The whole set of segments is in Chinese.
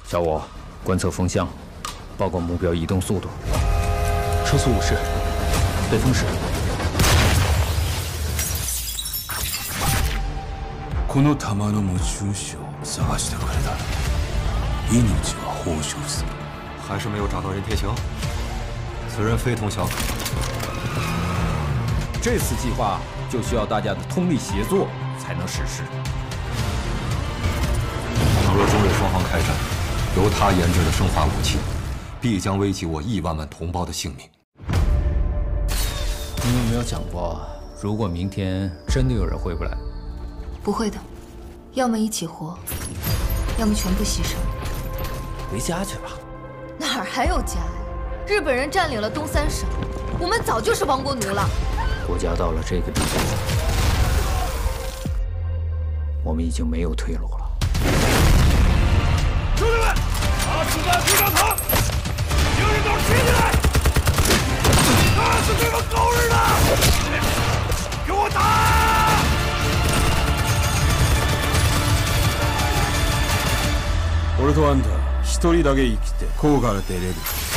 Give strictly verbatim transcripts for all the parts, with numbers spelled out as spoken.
小五，观测风向，报告目标移动速度。 车速五十，北风十。 この弾の持ち主を探してくれたら、命は報酬する。 还是没有找到任天行，此人非同小可。 这次计划就需要大家的通力协作才能实施。 倘若中日双方开战，由他研制的生化武器，必将危及我亿万万同胞的性命。 你有没有想过，如果明天真的有人回不来？ 不会的，要么一起活，要么全部牺牲。 回家去吧。 哪儿还有家呀？日本人占领了东三省，我们早就是亡国奴了。 国家到了这个地步，我们已经没有退路了。 兄弟们，把子弹推上膛，行人都提起来，打死这个狗日的！给我打！俺とあんた一人だけ生きてここから出れる。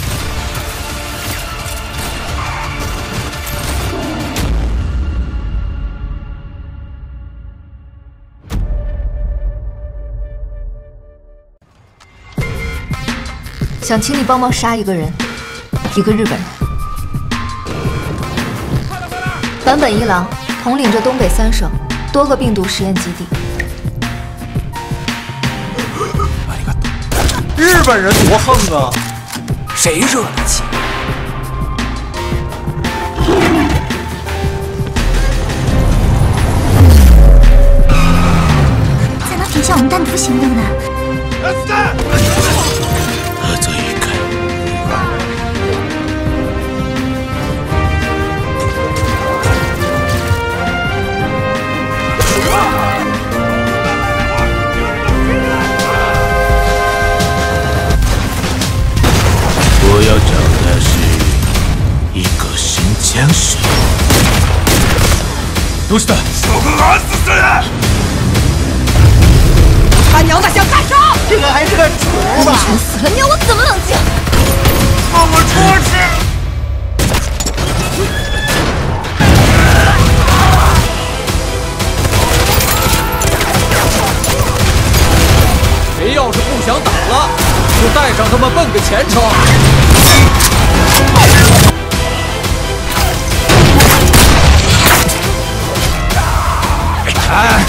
想请你帮忙杀一个人，一个日本人。坂本一郎统领着东北三省多个病毒实验基地。 日本人多横啊，谁惹得起？ 在那停下我们单独行动呢。 合作愉快。我要找的是一个神枪手。どうした？手が死死人！ 他娘的想干啥？ 这个还是个主吧？ 全死了，你要我怎么冷静？ 放我出去！ 谁要是不想打了，就带上他们奔个前程。哎！